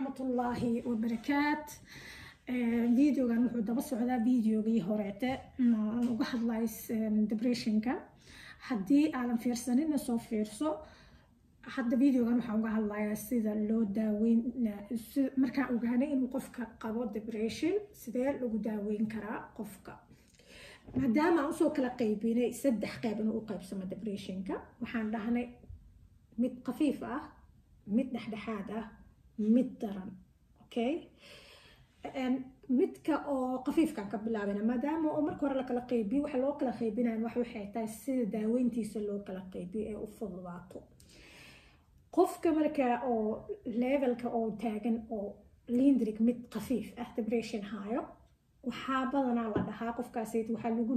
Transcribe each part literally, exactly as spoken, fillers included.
waraxmatullaahi wabarakaat. Videogan wuxuu daba socdaa videogii horeete aan uga hadlay depressionka. Haddii aadan fiirsanin soo fiirso. hadda videogan waxaan uga hadlayaa sida loo daaweyn markaan ogaanay inuu qofka qabo depression sidee lagu daaweyn karaa qofka. maadaama aan usoo kala qaybinay saddex qayb inuu u qaybsamo depressionka, waxaan dhahnay mid khafiif ah, mid dhexdhexaad ah, mid daran. okay midka oo khafiifkan ka bilaabana maadaama oo marka hore la kala qaybiyo waxa loo kala qaybinayo wax waxay tahay sida daaweyntiisa loo kala qaybiyo ee u fududaato. qofka marka oo levelka oo taagan oo lindrig mid khafiif ah depression hayo waxaa badanaa la dhahaa qofkaas waxaa lagu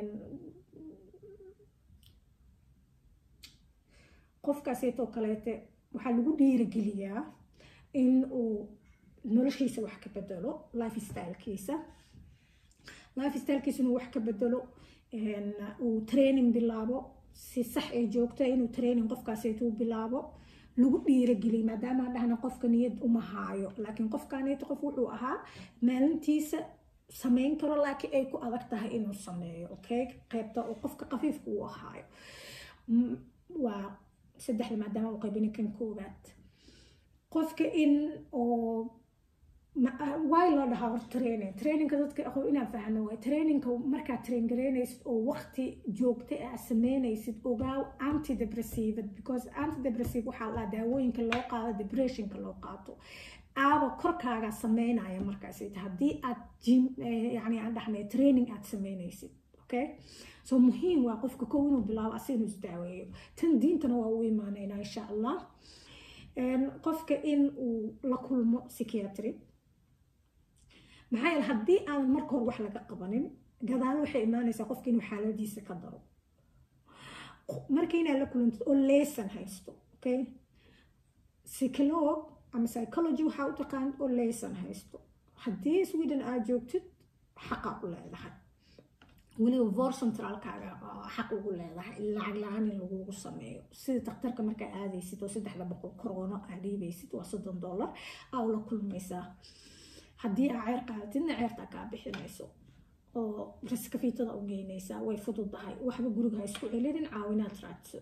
qofkaasoo kaleete waxaa lagu dhiirigeliyaa in uu noloshiisa wax ka bedelo, lifestylekiisa lifestylekiisa inuu wax ka bedelo, uu training bilaabo si sax ay joogto inuu training qofkaasaytuu bilaabo lagu dhiirigeliyo maadaama aan dhahna qofka niyad uma haayo, laakiin qofkaanayta qof wuxuu ahaa maalintiisa samayn karo laakiin ay ku adag tahay inuu sameeyo. okay qaybta oo qofka khafiifka uu ahaayo waa saddexda maadaama uu qaybinay kan koowaad. qofka in oo waay loo dhahaa hor training trainingka dadka aqoon inaan fahno waay trainingka markaad train garaynaysid oo waqti joogta ah sameynaysid ogaaw antidepressive because antidepressive waxaa la daawooyinka loo qaado depressionka loo qaato aaba korkaaga sameynaya markaas haddii aad gym yani aan dhahnay training aad sameynaysid. okay so muhiim waa qofka kow inuu bilaabo asi inuu isdaaweeyo, tan diintana waa u imaanaynaa insha allah. qofka in uu la kulmo psychiatry maxaa yeele haddii aan marka hore wax laga qabanin gadaal waxay imaanaysaa qofka inuu xaaladiisa ka daro. marka inaad la kulantid oo lesson haysto okay psycholog ama psychology waxaa u taqaan oo lesson haysto haddii Sweden aad joogtid xaqa u leedahay, weliba vor centralkaaga xaq ugu leedahay lacag la-aan in lagugu sameeyo sida daktarka markaa aadaysid oo saddexda boqol koroono aad dhiibaysid waa soddon dollar aa ula kulmaysaa. haddii aa ceer qaadatidna ceertaa kaa bixinayso oo raskafiitada u geynaysaa, way fududahay, waxba guriga ha isku celinin, caawinaad raadso.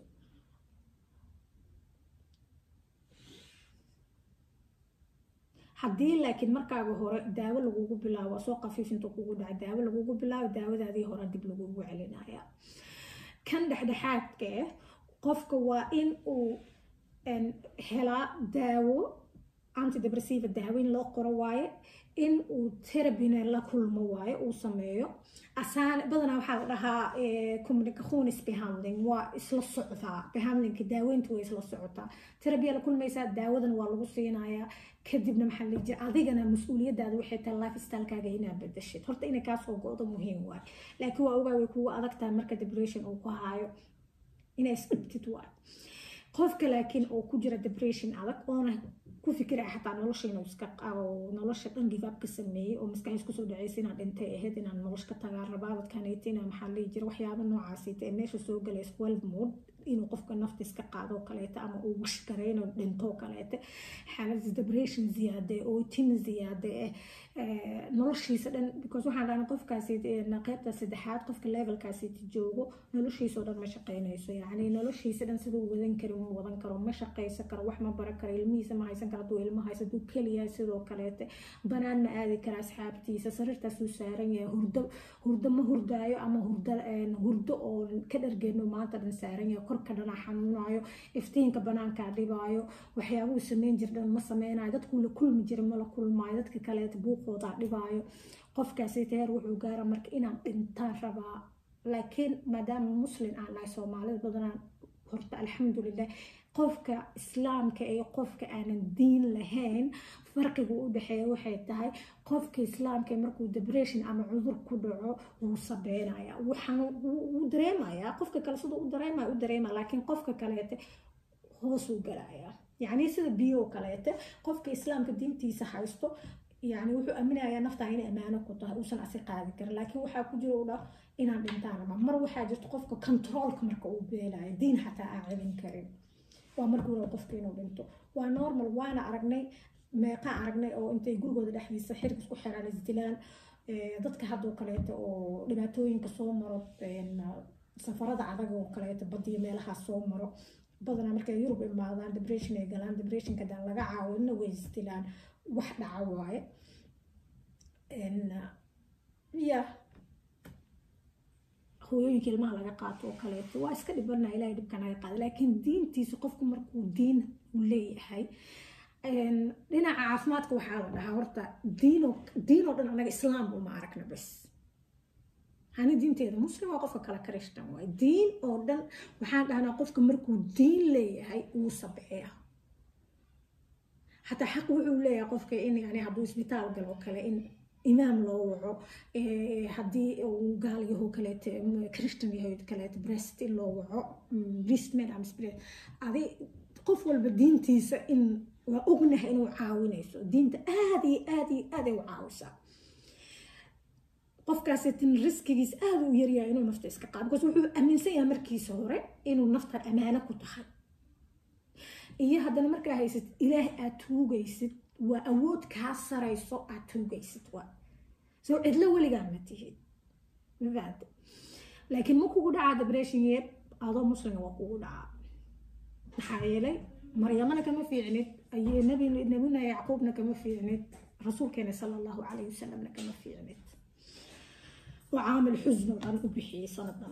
haddii laakiin markaaga hore daawo lagugu bilaabo soo khafiif intuu kugu dhaca daawo lagugu bilaabo daawadaadii hore dib lagugu celinaya. kan dhexdhexaadka qofka waa in uu helaa daawo antidepressive daaweyn loo qoro waaye, in uu therapyna la kulmo waaye uu sameeyo. asaan badanaa waxaa la dhahaa communicationis behandling waa isla socdaa, behandlingka daaweynta way isla socotaa, therapya la kulmaysaa, daawadan waa lagu siinayaa, kadibna maxaa la jira adigana mas-uuliyadaada waxay tahay lifestylekaaga inaad bedeshid. horta inay kaasoo go-do muhiim waaye, laakiin waa ogaa way kugu adag tahay marka depression uu ku haayo inay isdhibtid waaye. qofka laakiin oo ku jira depression adag oona ku fikiraya xataa nolosha inuu iska qabo, nolosha dhan give up ka sameeyey oo maskaxdiis kusoo dhacaysa inaan dhintay ahayd, inaan nolosha ka tagaa rabaa dadkanayta inaan maxaa la jira waxyaaba noocaasita ee meesha soo galaysa twelve mood inuu qofka nafta iska qaado kaleeta ama uu wish garayno dhinto kaleeta, xaalad depression ziyaade oo tin ziyaade eh noloshiisa dhan because waxaan dhahnay qofkaasi qaybta saddexaad qofka levelkaasi joogo noloshiisa dhan ma shaqeynayso, yacni noloshiisa dhan siduu wadan karo ma wadan karo, ma shaqeysan karo, wax ma baran karo, ilmihiisa ma haysan karo, hadduu ilmo haysto hadduu keliya sidoo kaleeta banaan ma aadi kara asxaabtiisa, sariirtaasuu saaran yahay, hurdo hurdo ma hurdaayo ama hurdo hurdo oo ka dhargeeno maanta dhan saaran yahay, korka dhana xanuunayo, iftiinka banaankaa dhibaayo, waxyaabuu sameyn jir dhan ma sameynayo, dadkuu la kulmi jira ma la kulmaayo, dadka kaleeta buuqoodaa dhibaayo. qofkaasi teer wuxuu gaara marka inaan dhintaan rabaa. laakiin maadaama muslim aan nahay soomaalida badanaan horta alxamdulilah qofka islaamka iyo qofka aanan diin lahayn farqiga u dhexeeya waxay tahay qofka islaamka markuu depression ama cudur ku dhaco wuu sabeynaya, waxaan uu dareemayaa qofka kale sidoo u dareemaya u dareema, laakiin qofka kaleete hoos u galaya, yacni sida biyo kaleete qofka islaamka diintiisa haysto يعني wuxuu aaminayaa nafta inay amaano ku tahay uusan asi qaadi karin, laakiin waxa ku jiro uu inaan dhintaan ama mar waxa jirto qofka controlka marka uu beelayo diin xataa aan celin karin waa markuu qofka inuu dhinto waa normal waana aragnay meeqa aragnay oo intay gurigooda dhexdiisa xirg isku xiraan isdilaan dadka hadoo kaleeto oo dhibaatooyinka soo maro safarada adag oo kaleeto badiyo meelahaas soo maro badanaa markay Yurub imaadaan depression ay galaan depressionka dan laga caawino way isdilaan wax dhaca waaye ya hooyooyinka ilmaha laga qaato oo kaleeto waa iska dhibanaa ilaahay dhibkan naga qaada laakiin diintiisa qofku markuu diin u leeyahay dhinaca caafimaadka waxaa la dhahaa horta diino diinoo dhan anaga islaam uma aragna bas hani diinteeda muslim waa qofka kale Christian waay diin oo dhan waxaan dhahnaa qofka markuu diin leeyahay uu sabeeya hataa xaq wuxuu leeyahay qofka in yani hadduu isbitaal galo kale in imaam loo waco haddii uu gaal yahay kaleeto Christian yahay kaleeto breast in loo waco beastman am spirit adi qof walba diintiisa in waa ognahay inuu caawinayso diinta aad iyo aad iyo aad ay u caawisaa qofkaas tin riskigiis aad u yar yahay inuu nafta iska qaado because wuxuu aaminsan yahay markiisa hore inuu nafta amaano ku tahay iyo haddana markaa haysid ilaahay aad tuugaysid waa awood kaa sarayso aad tuugaysid waa soo cidla weligaa ma tihid mafaad laakiin ma kugu dhacaa depression yeer adoo muslima waa kugu dhacaa maxaa yeelay maryamana kama fiicnid ayay nabi nabina yacquubna kama fiicnid rasuulkeena sala allahu calayhi wasalamna kama fiicnid وعامل حزن وعن أبيحي صندا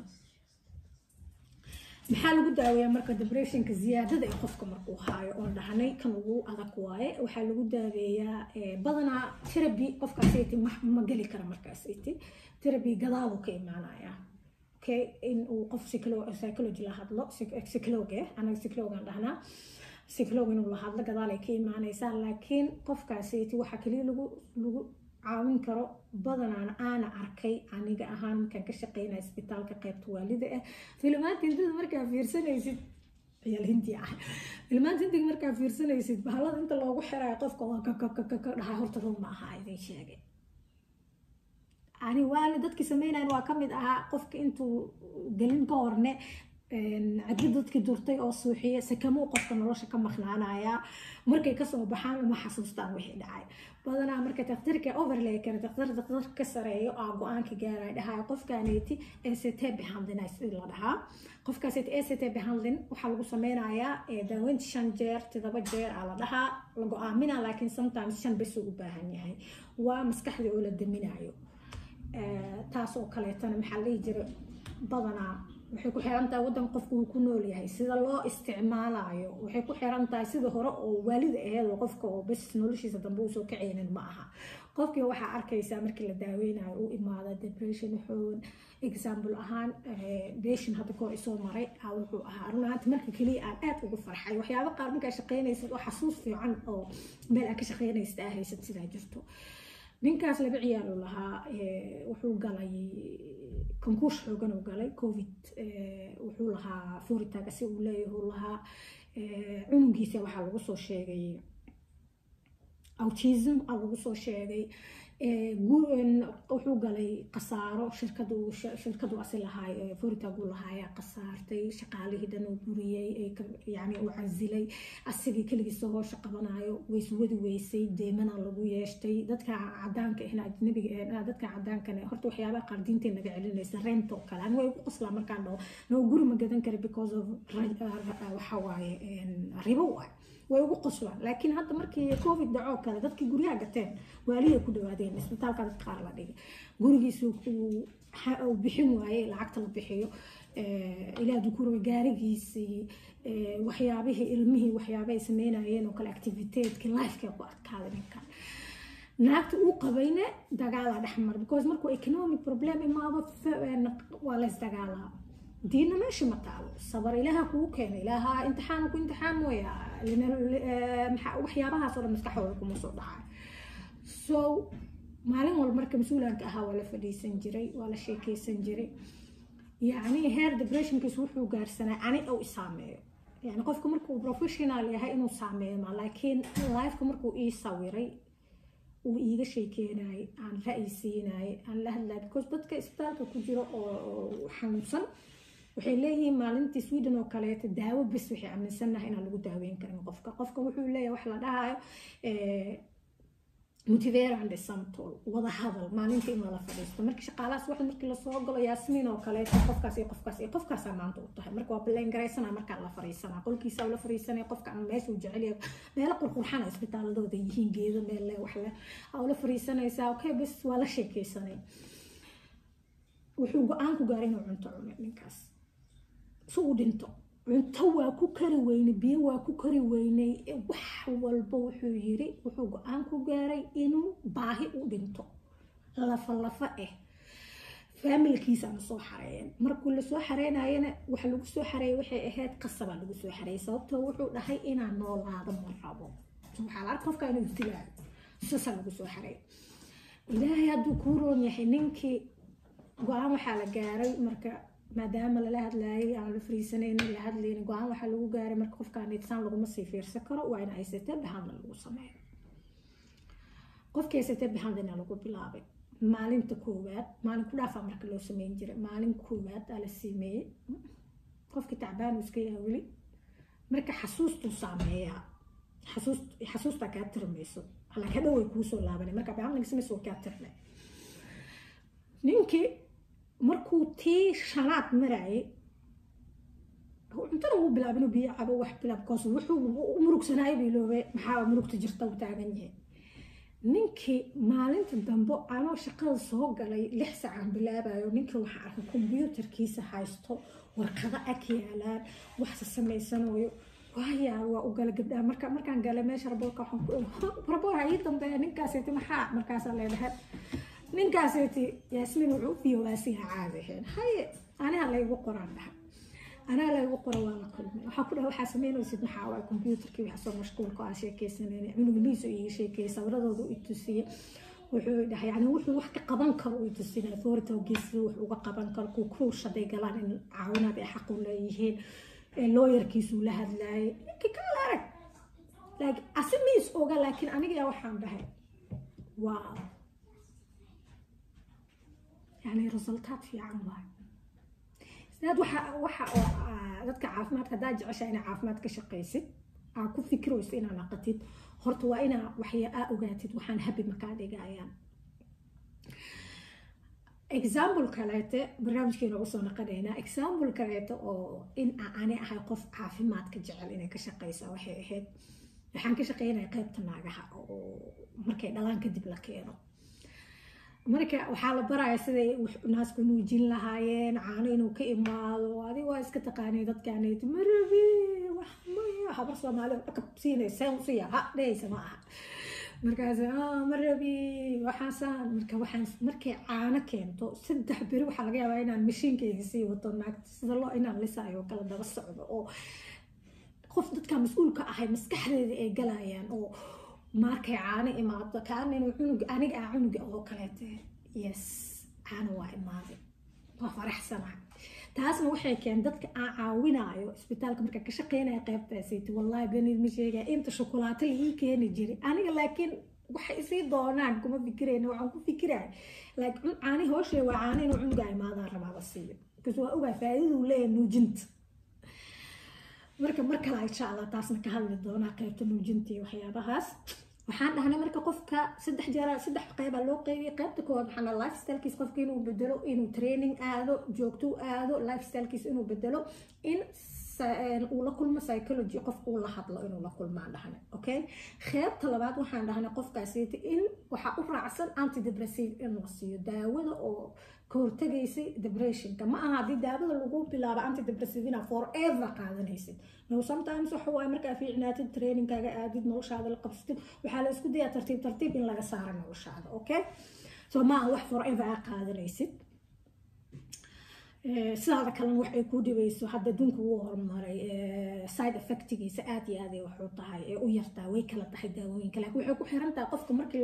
محل قد أويا مركز دبريشن كزيادة ده يخفك مركو هاي أردهني كانوا أذكواي وحل قد أويا بدنا تربي قفك سيتي مح مجالي كرا مركز سيتي تربي قضاء كي معنا يا كي إن وقف سيكلو سيكولوجي لهذا لا سيكولوجي أنا سيكولوج عندنا سيكولوج إنه لهذا قضاء كي معنا يسال لكن قفك سيتي وحكلي لجو لجو caawin karo badanaan aana arkay aniga ahaan kan ka shaqeynaa isbitaalka qaybta waalida ah filmaanta inta markaa fiirsanaysid ciyaal hindi ah filmaanta inta markaa fiirsanaysid bahalada inta loogu xiray qofka waa ka ka ka ka dhahay horta run ma aha idin sheegay ani waali dadkii sameynayeen waa kamid ahaa qofka intuu galin ka horne عدد dadkii durtay oo suuxiye sakamo qofka nolosha ka maqnaanaya markay ka soo baxaan ma xasuustaan wixii dhacay badanaa marka taqdirka overlay kara taqdir taqdir ka sareeyo oo go'aanka gaaray dhahay qofkaaneeti A C T behandlin ay la dhahaa qofkaas A C T behandlin waxa lagu sameeyaa daaweyn shan jeer todoba jeer ala dhahaa lagu aamina laakiin sometimes shan bes u baahan yahay waa maskaxda oo la daminayo taas oo kale tan maxaa la jiray badanaa waxay ku xiran tahay wadan qofku uu ku nool yahay sida loo isticmaalayo waxay ku xiran tahay sida hore oo waalida ahayd oo qofka oo bas noloshiisa dambe uu soo kacaynin ma aha qofkii waxa arkaysaa markii la daaweynayo uu imaado depression xoon example ahaan patient hadda koo isoo maray wuxuu ahaa runtii markii kaliya aan aad ugu farxay waxyaabo qaar markaa shaqeynaysid oo xasuus fiican oo meel aad ka shaqeynaysid ah haysid sidaa jirto ninkaas laba ciyaal uu lahaa wuxuu galay konkuurs xoogan uu galay covid wuxuu lahaa furitaanka si uu leeyahay uu lahaa cunugiisa waxa lagu soo sheegay autism aa lagu soo sheegay wuxuu galay qasaaro shirkadu shirkadu asal lahaa furitaanku lahaa qasaartay shaqaalihii dhan uu buriyay yani uu casilay asigii kaligiis soo shaqabanayo way wadi weysay deemana lagu yeeshtay dadka cadaanka ahna ajnabiga ahna dadka cadaankana horta waxyaabaha qaar diinta naga celinaysa rent oo kale way ku qosla markaan dhaho noo guri ma gadan kara because of waxa waaye ribo waay way ugu qoslaan laakiin hadda markii covid dhaco kale dadkii guryaha gateen waaliye ku dhawaadeen isbitaalka dad qaar la dhigay gurigiisu uu bixin waayay lacagta la bixiyo ilaa dukuurga gaarigiisii waxyaabihii ilmihii waxyaabahay sameynayeen oo kale activiteedkii lifeka ku adkaaday ninkan naagta uu qabayna dagaala dhexmar because markuu economic problem imaado waa la isdagaalaa دينا ماشي مطالو صبر إلها كو كان إلها امتحان وكو امتحان ويا لأن وحيابها صار مستحول لكم وصدعها so معلم والمركب مسؤولة كها ولا فدي سنجري ولا شيء كي سنجري يعني هير ديبريشن كيسوحو قارسنا يعني أو إسامي يعني قفكم مركو بروفيشنال يا إنه سامي ما لكن لايفكم مركو إيه صويري وإيجا شيء كيناي عن رئيسيناي عن لهلا because dadka isbitaalka ku jiro oo xanuunsan waxay leeyihiin maalintii Sweden oo kaleeto daawo bis waxay aaminsanahay inaan lagu daaweyn karin qofka qofka wuxuu leeyahay wax la dhahayo ee motiverande samtal wada hadal maalintii in la fadhiisto markii shaqaalahaas wax markii la soo galo Yaasmiin oo kale qofkaas iyo qofkaas iyo qofkaas maanta u tahay marka waa bileen gareysana marka la fariisana qolkiisa la fariisanay qofka aan meesha u jecel yahay meel qurxan isbitaaladooda yihiin geedo meel wax la aw la fariisanaysa okay bas waa la sheekeysanay wuxuu go'aan ku gaaray inuu cunto cuno ninkaas soo dhinto cunto waa ku kari weyne biyo waa ku kari weyne wax walba wuxuu yiri wuxuu go'aan ku gaaray inuu baahi u dhinto lafa lafa eh familkiisa ma soo xareeyeen markuu la soo xareenayna waxa lagu soo xareeyay waxay ahayd qasab lagu soo xareeyay sababtoo wuxuu dhahay inaan noolaado ma rabo waxa la arkay qofka inuu isdilaayo sasa lagu soo xareeyay ilaahay hadduu ku roon yahay ninkii go'aan waxa la gaaray marka maadaama la hadlaayay aan la fariisanayna la hadlayna go'aan waxa lagu gaaray marka qofkaan insan lagu ma sii fiirsan karo waa in ay seetay bahan lagu sameeyo qofkii seetay bahan lagu bilaabay maalinta koowaad maalin ku dhaafa marka loo sameyn jiray maalin koowaad ala sameeyay qofkii tacbaan iska yahay wali marka xasuustu sameeya xasuus xasuusta ka tirmayso hala ka dhaw ku soo laabanay marka bahan laga sameeyo ka tirmay ninkii markuu tii shanaad maray inta uu bilaabino biyo cabo wax bilaab koos wuxuu murugsanaay biloobay maxaa murugta jirta u taagan yahay ninkii maalinta dambe aan shaqada soo galay lix saac bilaabayo ninkii waxa arkay computerkiisa haysto warqada akiyaalaan wax sameysanayo waaya waa u gal gabdha marka markaan galay meesha raboolka waxaan ku rabool ay dambe ninkaas inta maxaa markaas la leeyahay ninkaas inta Yaasmiin wuxuu fiyoolaasiga caadaheen haye ana la igu qoraan dhahay ana la igu qoran waa kulmay waxa ku dhaw waxa sameynaysid maxaa waa computerkii waxa soo mashquulka ah sheekeysanayna inuu liiso iyo sheekay sawradoodu u tusiyay wuxuu dhahay yani wuxuu wax ka qaban karo u tusiyay authority giisii wuxuu uga qaban karo ku ku shaday galaan in caawinaad ay xaq u leeyihiin lawyerkiisu la hadlaayay ki kala arag like asmiis oga laakiin aniga waxaan dhahay wow يعني resultat fiican waa isnaad waxa waxa dadka caafimaadka daaj cesha in caafimaad ka shaqeysid aan ku fikirayso in aan aqatid horta waa ina waxya aa ogaatid waxaan habi markaa dhigayaan example kaleete barnaamijkeena u soo naqadeena example kaleete oo in aan ahay qof caafimaad ka jecel inay ka shaqeysa waxay ahayd waxaan ka shaqeynaa qaybta naagaha oo markay dhalaan kadib la keeno marka waxa la barayaa sida naasku nuujin lahaayeen caano inuu ka imaado adiga waa iska taqaanay dadkaaneed marabi wax ma habar Soomaali ka siinaysa siya ha dheeysa ma aha markaas ah marabi waxa saan marka waxaan markay caano keento saddex bari waxa laga yaabaa inaan mashiinkeyga sii wato naagta sida loo inaan lisaayo kala daba socdo oo qof dadka mas'uulka ahay maskaxdeeda ay galayaan oo markay caano imaado kaan inuu cunug aniga aan cunug oo kaleete yes caano waa imaaday waa faraxsanahay taasna waxay keen dadka aan caawinayo isbitaalka marka ka shaqeynaya qaybtaasayt wallahi bani ma sheegay inta shukulaato la ii keeni jiray aniga laakiin waxa isii doonaan kuma fikirayna waxaan ku fikiraay laakiin caani hooshay waa caano inuu cunug imaado rabaa siiyo because waa ogaa faa'iido leeyahay nuujinta marka marka la insha Allah taasna ka hadli doona qaybta nuujinta iyo waxyaabahaas waxaan dhahnay marka qofka saddex jeer saddex qayb loo qeybiyay qaybta koowaad waxaan lifestyle-kiis qofka inuu bedelo inuu training aado joogto aado lifestyle-kiis inuu bedelo in uu la kulmo psychology qof uu la hadlo inuu la kulmaan dhahnay okay qaybta labaad waxaan dhahnay qofkaasi in waxa u raacsan antidepressive in la siiyo daawada oo ka hortagaysa depressionka ma aha hadii daawada lagu bilaabo antidepressive ina forever qaadanaysid no sometimes waxa way marka fiicnaatid trainingkaaga aadid noloshaada la qabsatid waxa la isku dayaa tartiib tartiib in laga saaro noloshaada okay so ma wax forever qaadanaysid sidaada kalena waxay ku dhibayso hadda dunku uu hormaray side effectigiisa aad iyo aad ay wax u tahay ee u yartaa way kala tahay daawooyinka laakiin waxay ku xiran tahay qofka markii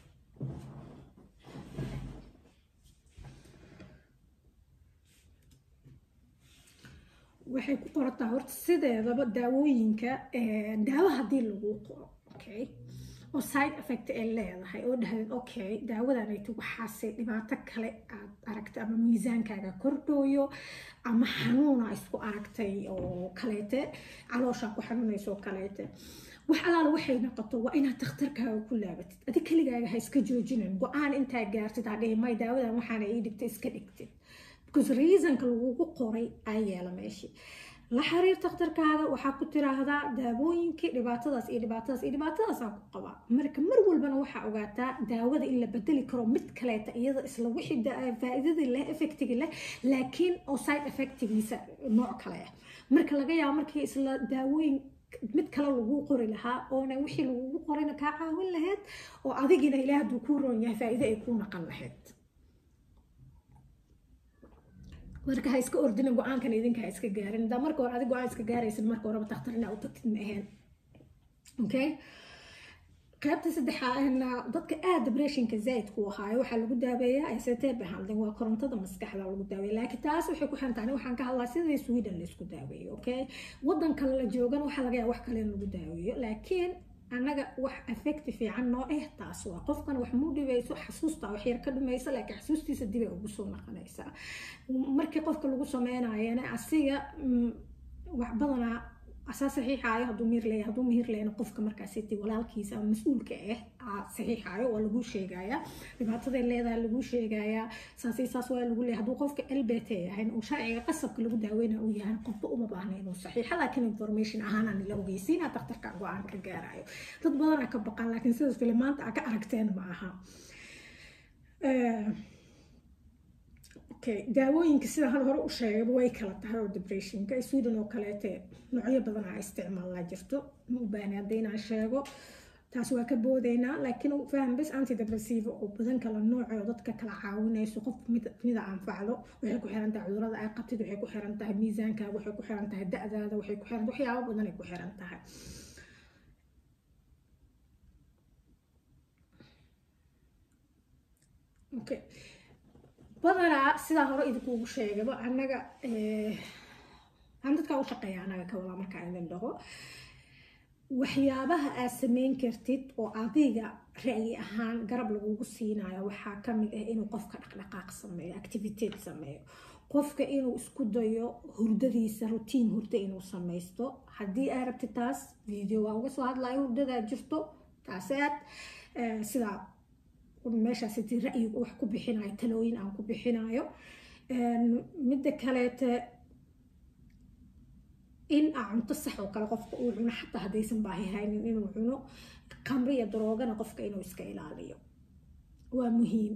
waxay ku qorataa horta sideedaba daawooyinka daawo hadii lagu qoro okay oo side effect ay leedahay oo dhahdid okay daawadanaytu waxaase dhibaato kale aad aragtay ama miisaankaaga kordhooyo ama xanuuna isku aragtay oo kaleete caloosha ku xanuunayso kaleete wax alaala waxay noqoto waa inaad takhtarkaaga ku laabatid adi kaligaaga ha iska joojinin go-aan intaa gaartid ha dhihi may daawadan waxaana ii dhigtay iska dhigtid because reasonka lagugu qoray aa yeela meeshii la xiriir takhtarkaaga waxaa ku tiraahdaa daawooyinkii dhibaatadaas iyo dhibaatadaas iyo dhibaatadaas aan ku qabaa marka mar walbana waxaa ogaataa daawada in la bedeli karo mid kaleeta iyada isla wixii faa'iidadii leh effectigi leh laakiin oo side effectigiisa nooc kale ah marka laga yaabo markii isla daawooyin mid kale lagu qori lahaa oona wixii lagugu qorayna kaa caawin lahayd oo adigina ilaah hadduu kuu roon yahay faa'iido ay kuu naqan lahayd marka ha iska ordinin go-aankan idinka ha iska gaarin hadaa marka hore adig go-aan iska gaaraysan marka horeba takhtar inaa u tagtid ma ahayn okay qaybta saddexaadna dadka aad depressionka zaidku ahaayo waxaa lagu daaweeyaa I C T behandling waa korontada maskaxda lagu daaweeyaa laakiin taas waxay ku xiran tahay waxaan ka hadlaa sidii Sweden la isku daaweeyo okay wadan kale la joogan waxa laga yaabaa wax kale in lagu daaweeyo laakiin anaga wax effect fiican noo eh taas waa qofkan wax muu dhibayso xasuusta wax yar ka dhumaysa laakiin xasuustiisa dib ay ugu soo noqonaysaa markii qofka lagu sameynayana asiga wax badanaa asaas saxiixayo hadduu miir leeyahay hadduu miir leeyna qofka markaas sidii walaalkiisa ama mas'uulka ah saxiixayo waa lagu sheegayaa dhibaataday leedahay lagu sheegayaa saasi saas waa lagu leeyahay hadduu qofka L B T yahay oo sharciga qasabka lagu daaweynayo uu yahay qofba uma baahna inuu saxiixa laakiin information ahaan aan la ogeysiina takhtarka go'aan ka gaarayo dad badan ka baqan laakiin sidaas kale maanta ka aragteen ma aha okay daawooyinka sida hal hore u sheegay way kala tahay oo depressionka Sweden oo kaleete noocyo badan ay isticmaalaa jirto ma u baahnaa hadayna sheego taas waa ka boodeynaa laakiin uu faham bas antidepressive oo badan kala nooc oo dadka kala caawinayso qof mid mid anfacdo waxay ku xiran tahay cudurrada ay qabtid waxay ku xiran tahay miisaankaaga waxay ku xiran tahay da'daada waxay ku xiran waxyaabo badan ay ku xiran tahay okay badanaa sidaa hore idinkuugu sheegaba annaga aan dadkaa u shaqeeya annaga ka wadaa markaa idin dhaho waxyaabaha aad samayn kartid oo adiga ra'yi ahaan garab lagugu siinayo waxaa ka mid ah inuu qofka dhaqdhaqaaq sameeyo activity sameeyo qofka inuu isku dayo hurdadiisa routine hurdo inuu samaysto haddii aad rabtid taas video waa uga soo hadlayo hurdadaa jirto taasaad sidaa meeshaas sidii ra'yigu wax ku bixinayo talooyin aan ku bixinayo midda kaleete in aan cunto sax oo kale qofka uu cuno xataa haddaysan baahi haynin inuu cuno khamri iyo daroogana qofka inuu iska ilaaliyo waa muhiim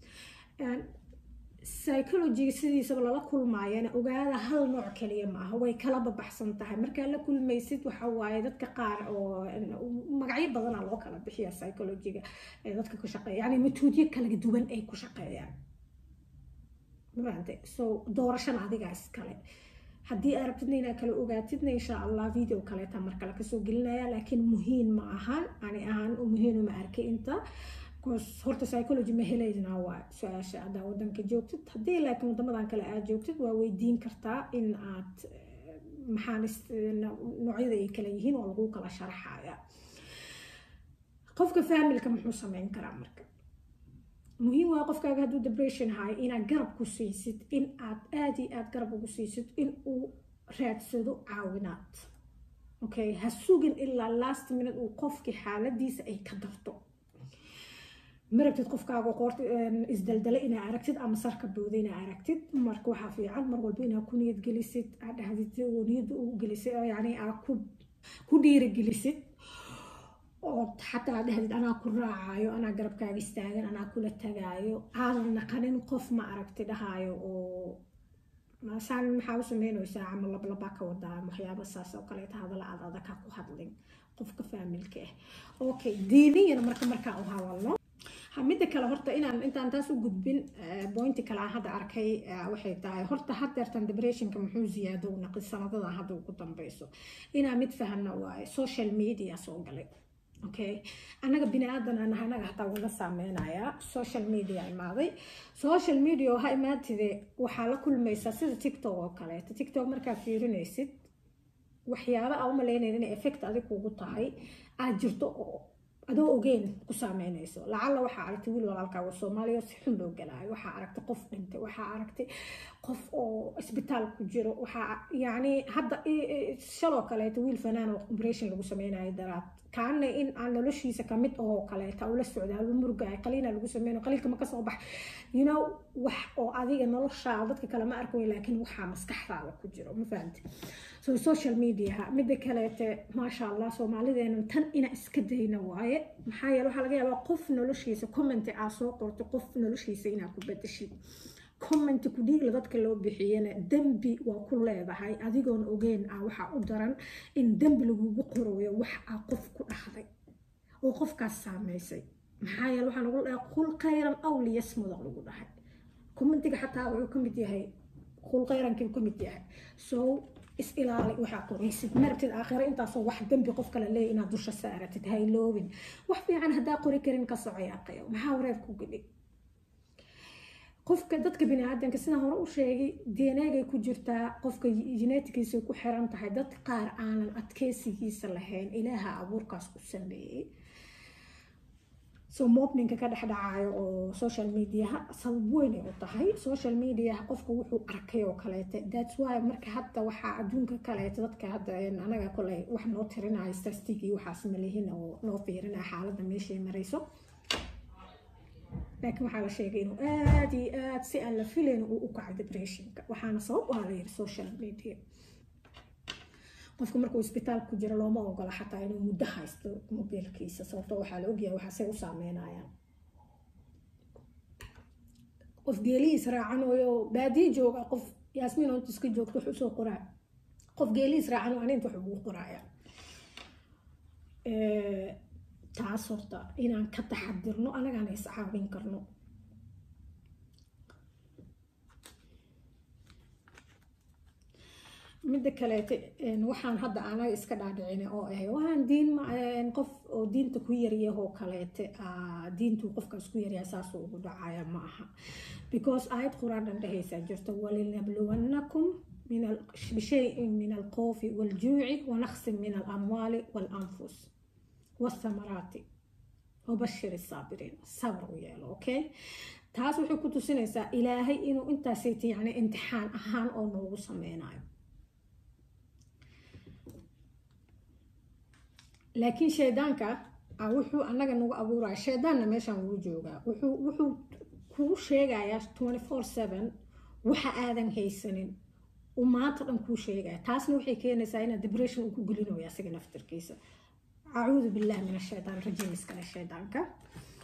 psychology sidiisaba lala kulmaayana ogaada hal nooc kaliya ma aha way kala babaxsan tahay markaa la kulmaysid waxa waaye dadka qaar oo magacyo badanaa loo kala bixiya psychologyga ee dadka ku shaqeeya yani matoodyo kala duwan ay ku shaqeeyaan maanta so doorashada adiga iskale haddii aad rabtidna inaad kala ogaatidna insha allah video kaleeta mar kale kasoo gelinaya laakiin muhiim ma ahan ani ahaan muhiim ma arkay inta horta psychology ma helaydna waa su-aasha haddaa wadanka joogtid haddii laakiin wadamadan kale aad joogtid waa weydiin kartaa in aad maxaan noocyada ay kala yihiin oo lagu kala sharaxaya qofka familka muxuu sameyn karaa marka muhiim waa qofkaaga hadduu depression hayo inaad garab ku siisid in aad aad iyo aad garab ugu siisid in uu raadsado caawinaad okay ha sugin ilaa last minute uu qofkii xaaladiisa ay ka darto marabtid qofkaaga qoorta isdaldala inaa aragtid ama sarka booda inaa aragtid marka waxaa fiican mar walba inaa ku niyad gelisid aad dhahdid oo niyadda ugu gelisid yani aad ku ku dhiirigelisid oo xataa aad dhahdid anaa ku raacayo anaa garabkaaga istaagan anaa kula tagaayo aadan naqanin qof ma aragti dhahaayo oo masaan maxaa u sameynaysaa camal lablabaa ka wadaa waxyaaba saas oo kaleeta hadala aad adaka ku hadlin qofka faamilka ah okay diiniyana marka markaa u hadalno midda kale horta inaan intaan taas u gudbin pointi kale aan hadda arkay waxay tahay horta haddeertan depressionka muxuu ziyaado u naqi sanadada hadda ugu dambeyso inaan mid fahanna waaye social media soo galay okay anaga bini aadan aan anaga hataa wada saameynaya social media imaaday social media waxa imaatide waxaa la kulmaysaa sida tiktok oo kaleeto tiktok markaa fiirinaysid waxyaaba aan u malaynayna inay effect adig kugu tahay aad jirto oo adoo ogeyn ku saameynayso lacala waxaa aragtay wiil walaalkaaga Soomaaliya si xun loo galaayo waxaa aragtay qof dhintay waxaa aragtay qof oo isbitaal ku jiro waxaa yani hadda shaloo kaleeto wiil fanaan oo operation lagu sameynayo daraad kaana in aan noloshiisa ka mid oo kaleeto ula socdaa lu murugay qaliina lagu sameynayo qaliilka ma ka soo bax you know wax oo adiga noloshaada dadka kale ma arko laakiin waxa maskaxdaada ku jiro ma fahamtay so social media midda kaleete ma sha Allah Soomaalideena tan ina iska dayna waaye maxaa yeelay waxa laga yaabaa qof noloshiisa comment aa soo qorto qof noloshiisa ina ku bedeshay comment ku dhiig dadka loo bixiyana dambi waa ku leedahay adigoon ogeyn ah waxa u daran in dambi lagu qoroyo wax aa qof ku dhaxday oo qofkaas saameysay maxaa yeelay waxa lagu dhahay qul khayran aw liyasmud lagu dhahay commentiga xataa wuxuu ka mid yahay qul khayran kii ka mid yahay so is ilaali waxa qoraysid martid aakhira intaas wax dambi qof kale leeyahay inaad dusha saaratid hayloobin wax fiican hadaa qori karin ka socaya qayo maxaa wareer ku geli qofka dadka bini'aadamka sida hore u sheegay D N A-ga ku jirta qofka genetikiisa ku xiran tahay dad qaar aanan adkeysigiisa lahayn ilaaha abuurkaas ku sameeyay so mobbingka ka dhaxdhacayo oo social media sabab weyn u tahay social media qofku wuxuu arkay oo kaleete that's why marka hadda waxa adduunka kaleete dadka hadda anaga kulay wax noo tirinayo statistic waxaas ma leeyahay oo noo fiirina xaaladda meeshay marayso laakiin waxa la sheegay inuu aad iyo aad si aan la filayn uu u kaco depressionka waxaana sabab u ah social media qofka markuu isbitaal ku jiro looma ogola xataa inuu muddo haysto mobilkiisa sababtoo waxaa la ogyahay waxa say u saameynayaan qof geeliis raacanayo baadiye jooga qof Yaasmiin oo iska joogto wuxuu soo qoraa qof geeliis raacanayo aninta wuxuu ugu qoraaya ee taas horta inaan ka taxadirno anagana is caawin karno midda kaleete waxaan hadda anaga iska dhaadhicina oo ah waxaan diin ma qof oo diinta ku yaryahay oo kaleete diintu qofkaas ku yaryahay saas uu ugu dhacaya ma aha because ayad quraan dhahaysa jirto walinabluwannakum min al-shay'in min al-khawfi wal-ju'i wa naqsin min al-amwali wal-anfus was-samarati wa bashir as-sabirin sabr yeelo okay taas wuxuu ku tusinaysaa ilaahay inuu intaas yani imtixaan ahaan oo noogu sameynayo laakiin shaydaanka wuxuu anaga nagu abuuraa shaydaanna meeshaan wuu joogaa wuxuu wuxuu kuu sheegayaa twenty-four seven waxa aadan haysanin uu maanta dhan kuu sheegaya taasna waxay keenaysaa inaad depression uu ku gelinayo asaga naftirkiisa acuudu billahi min ashaytaan rajiim iskala shaydaanka